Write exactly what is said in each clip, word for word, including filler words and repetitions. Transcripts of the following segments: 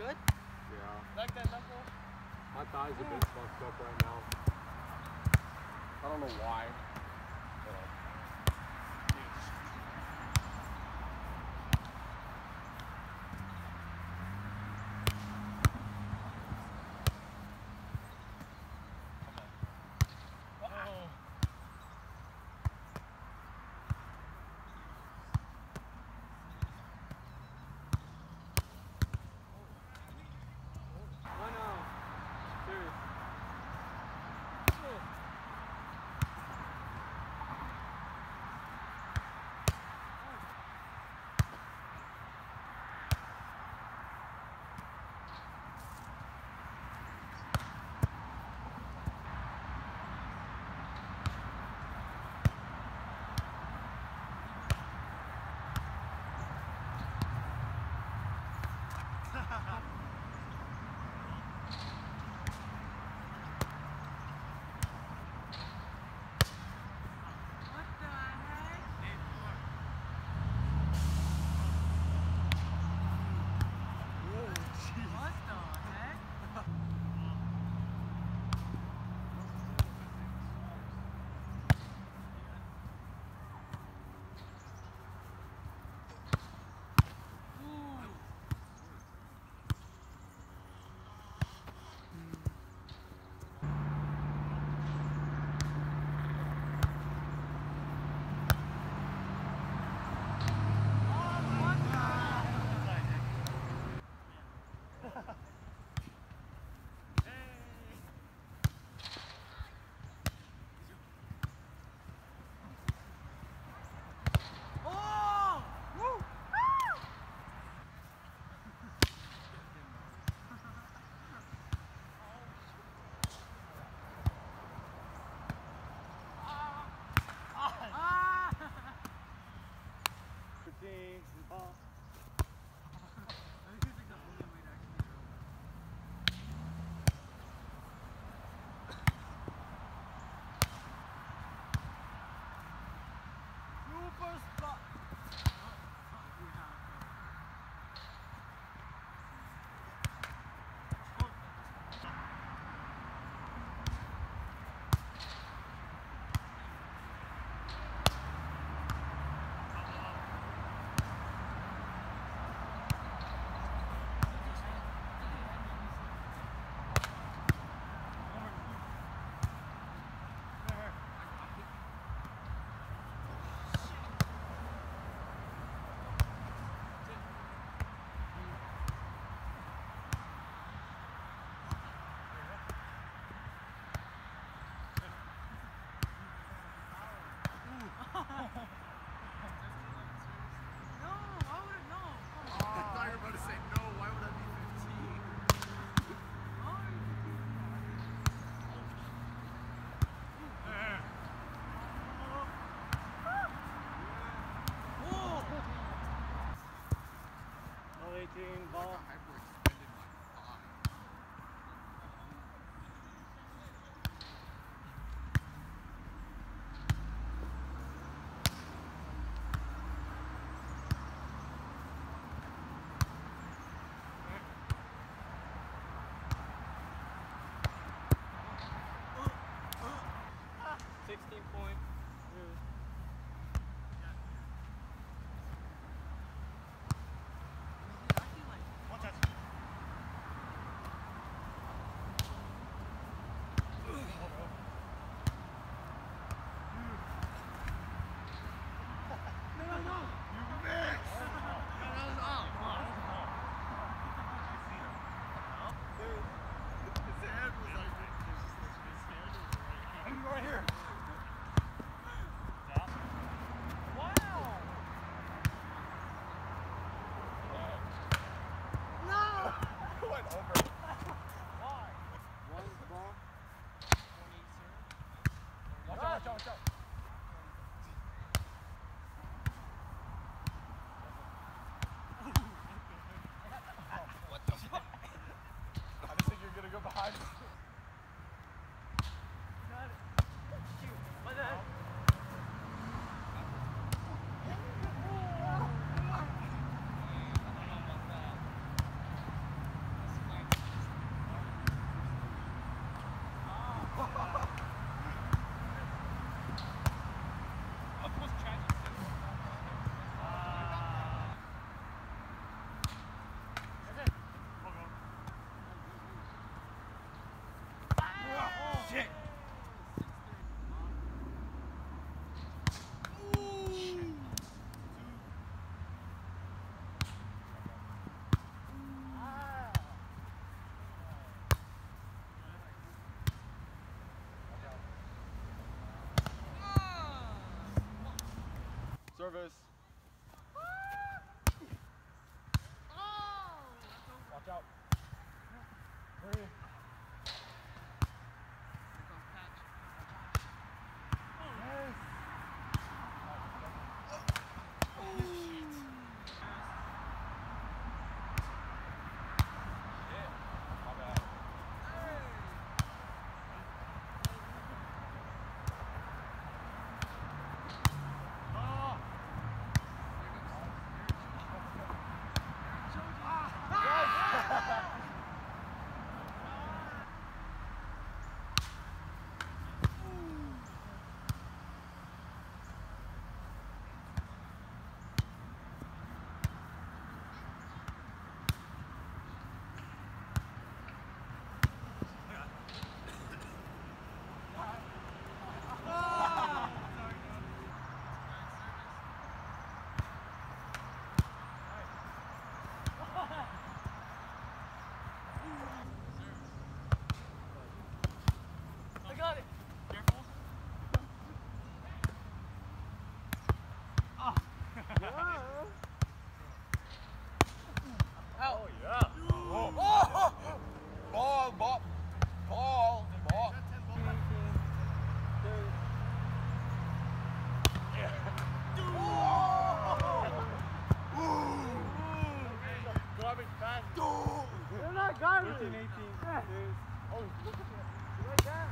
good? Yeah. Like that knuckle? My thigh's a bit fucked up right now. I don't know why. But, uh, Ball. sixteen point. One touch. Service. Oh! Watch out. Three. Yes. I got it. Oh yeah. Oh. Oh. Ball, ball, ball, ball. Yeah. Garbage pass. They're not garbage. eighteen, eighteen. Yeah. Oh, look at that. Right there.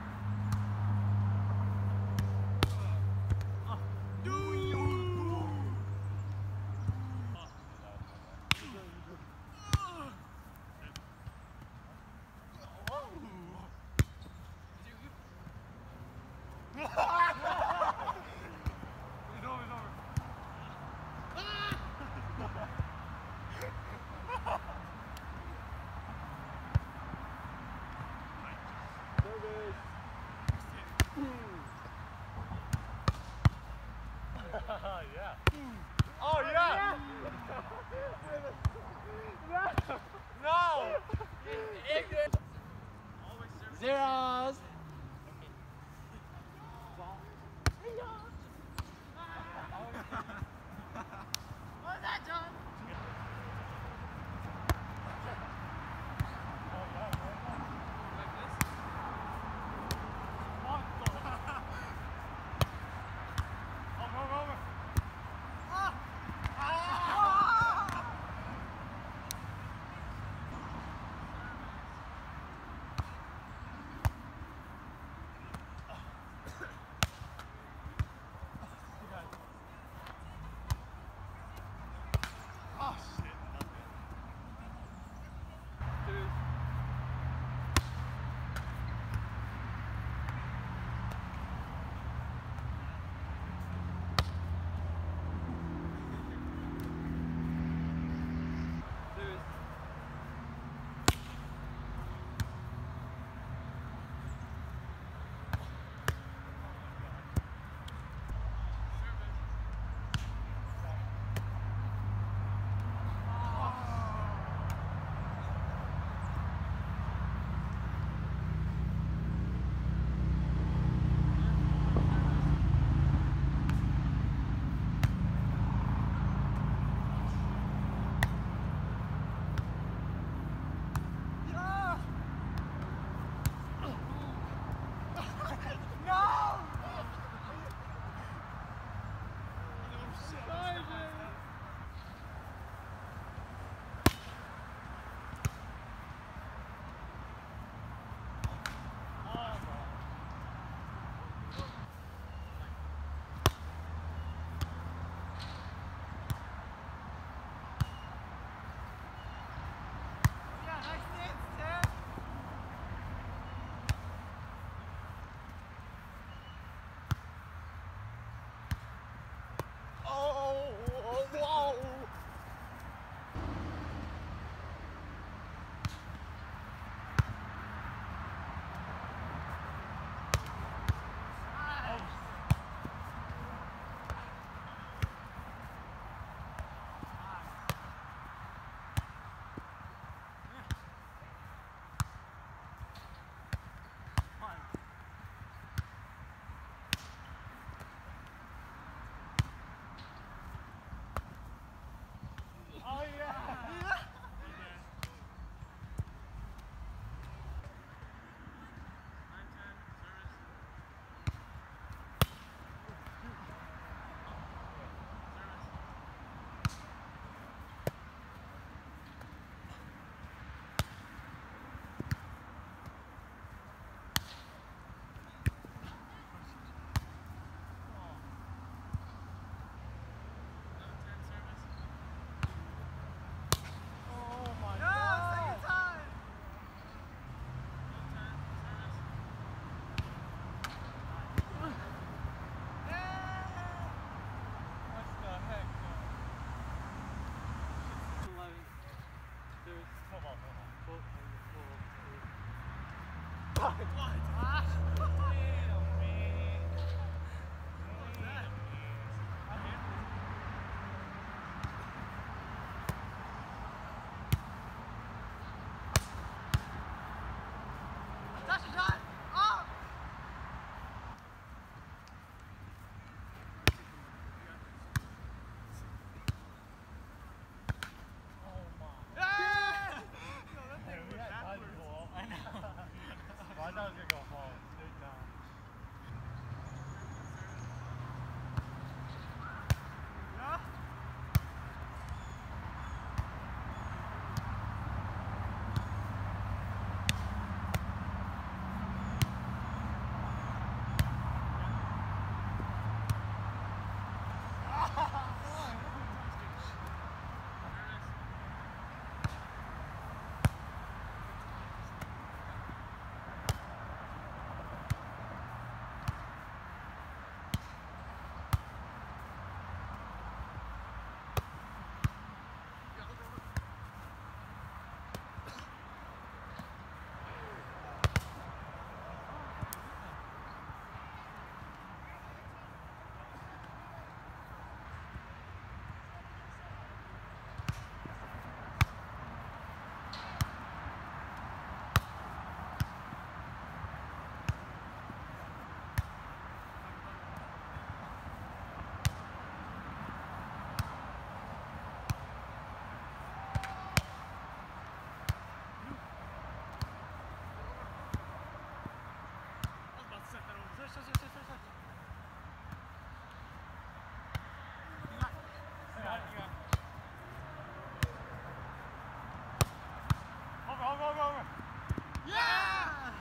Yeah. Oh yeah. No. Zeros. What was that, John? Touch the shot! Up! I thought I was gonna go home. Straight down. Yeah? Over, over, over, over. Yeah!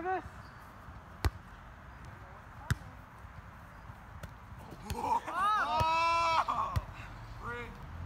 Service. Oh! Three.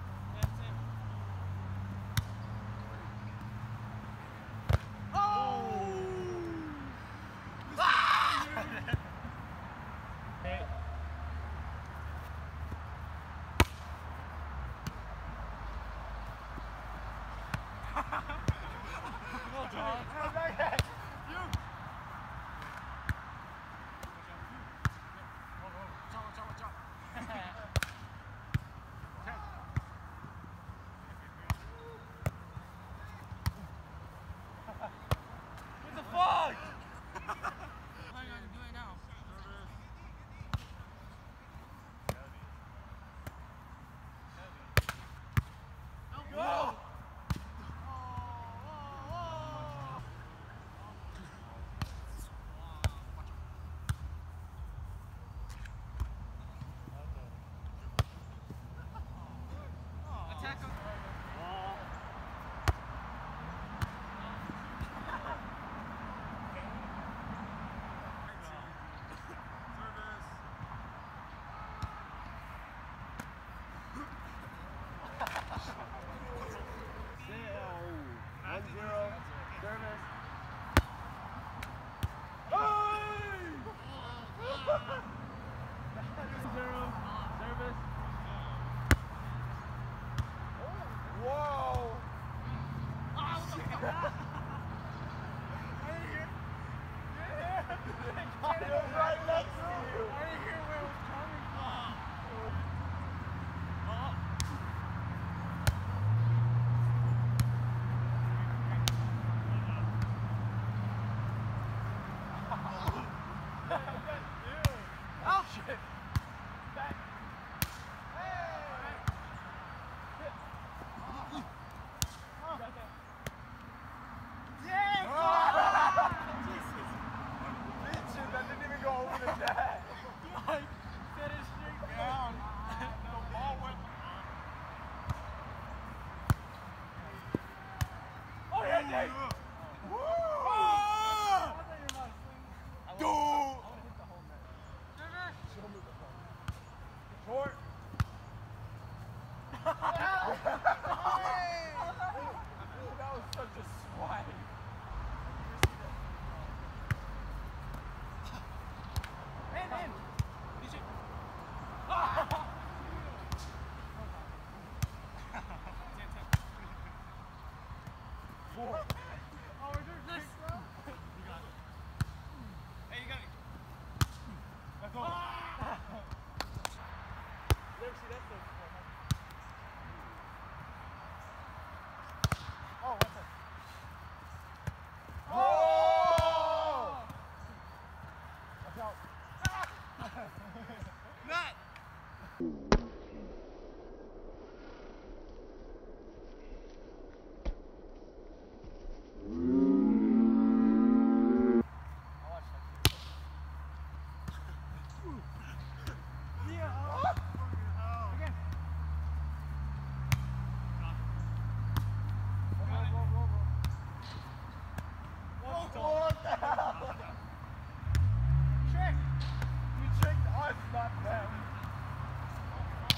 One zero. Service. Zero. Service. Whoa! Right next to you. I didn't hear where it was coming from. Oh shit! Back. Hey! Yeah! Jesus! Bitchin', that didn't even go over the net. Like, set it straight down. The ball went. Oh yeah, Jake! Woo! I thought you were not swinging. Dude! I want to hit the whole net. Short. That was such a swag. Man, man! Four. Oh, we're doing this, bro. Hey, you got it. Let's go. Never see that stuff before, huh? Oh, what's that? Oh! Watch out. Nut. I'll watch that. Yeah. Again. Roll, roll, roll, roll. What the hell? Trick. You tricked us, not them.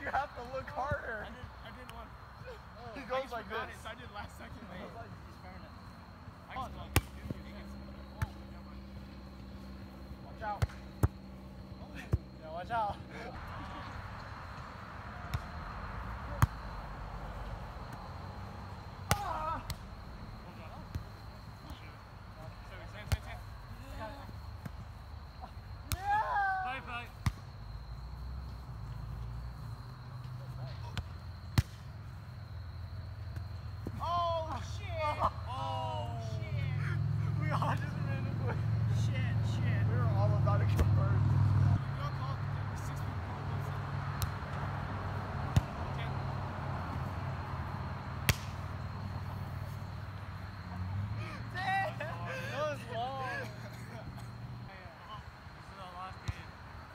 You have to look harder. I didn't, I didn't want. He I goes just like forgot this. it, so I did last second. Wait, Wait. he's burning. I just thought you did it. Watch out. Yeah, watch out. Bye bye. Oh, shit. Oh shit. We all just ran away. Shit, shit. We were all about to go first. Your call. Six people. Okay. Damn. That was long. This is our last game.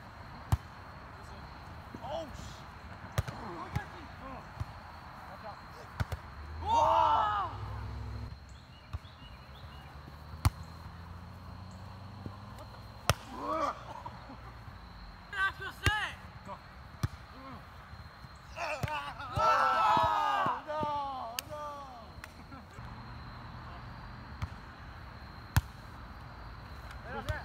Oh, shit. Watch out. Whoa! Not supposed to say. Oh, no, no. Where's that?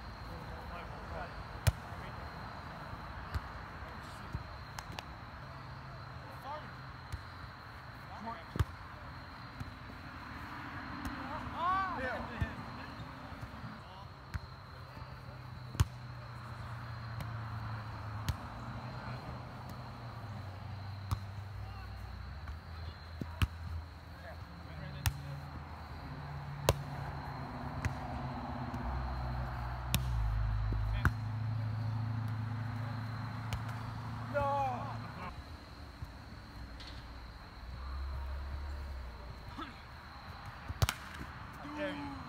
Dare you.